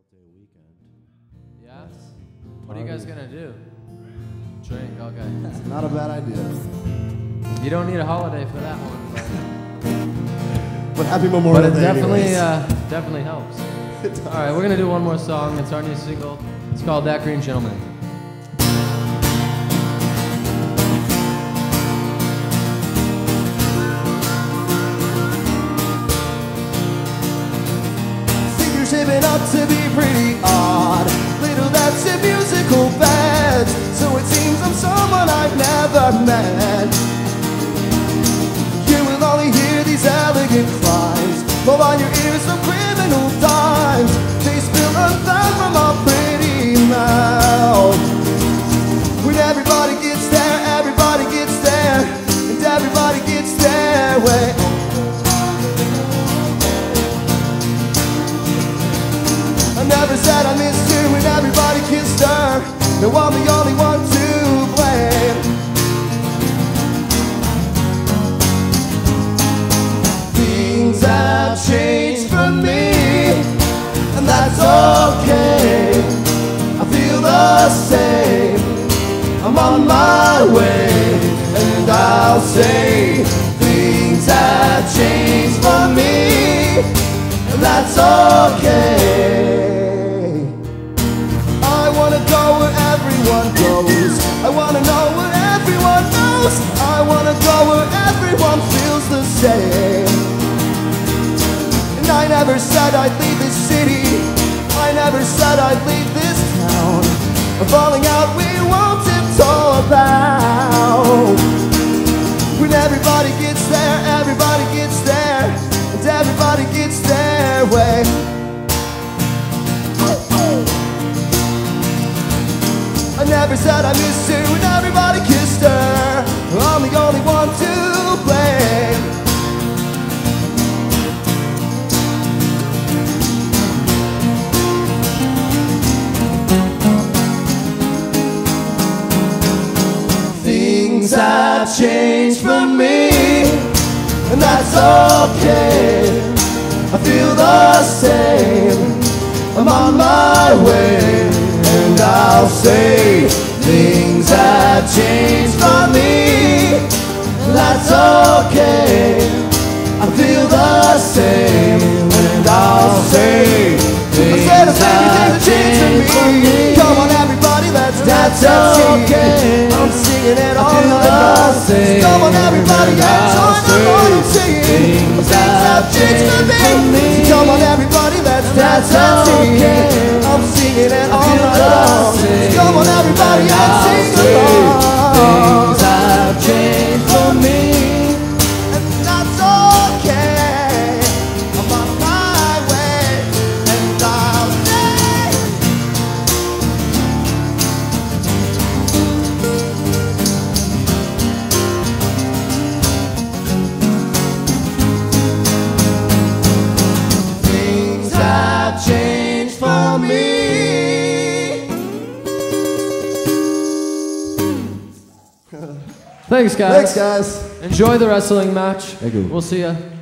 Day weekend. Yeah? What are you guys gonna do? Drink, okay. It's not a bad idea. You don't need a holiday for that one, but happy Memorial Day. But it definitely, anyways. definitely helps. All right, we're gonna do one more song. It's our new single. It's called That Green Gentleman. Shaping up to be pretty odd. Little that's in musical beds. So it seems I'm someone I've never met. You will only hear these elegant cries fall on your ears from criminal dimes. They spill a thought from a pretty mouth. When everybody gets there, everybody gets there, and everybody gets their way. I never said I missed her when everybody kissed her. No, I'm the only one to blame. Things have changed for me, and that's okay. I feel the same. I'm on my way, and I'll say things have changed for me, and that's okay. I wanna know what everyone knows. I wanna go where everyone feels the same. And I never said I'd leave this city. I never said I'd leave this town. A falling out we won't talk about. When everybody gets there, everybody gets there, and everybody gets their way. I never said I missed her when everybody kissed her. I'm the only one to blame. Things have changed for me, and that's okay. I feel the same. I'm on my way, and I'll say things have changed for me. That's okay. I feel the same, and I'll say things have changed for me. Come on, everybody, that's okay. I'm singing it all night. Come on, everybody, join the Lord. I'm singing. Things have changed for me. Come on, everybody, that's okay. I'm singing it all night. Come on, everybody, sing along. Things have changed for me, and that's okay. I'm on my way, and I'll say things have changed for me. Thanks, guys. Thanks, guys. Enjoy the wrestling match. Thank you. We'll see ya.